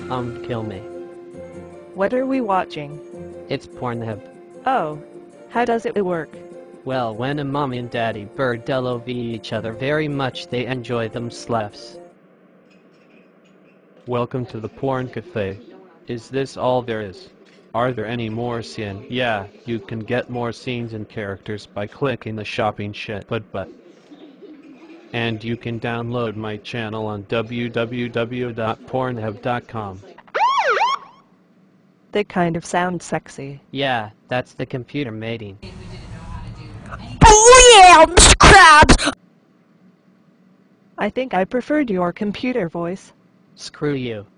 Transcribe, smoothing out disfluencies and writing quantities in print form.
Kill me. What are we watching? It's Pornhub. Oh, how does it work? Well, when a mom and daddy bird love each other very much, they enjoy them slaps. Welcome to the Porn Cafe. Is this all there is? Are there any more scenes? Yeah, you can get more scenes and characters by clicking the shopping shit but. And you can download my channel on www.pornhub.com. They kind of sound sexy. Yeah, that's the computer mating. Oh yeah, crabs! I think I preferred your computer voice. Screw you.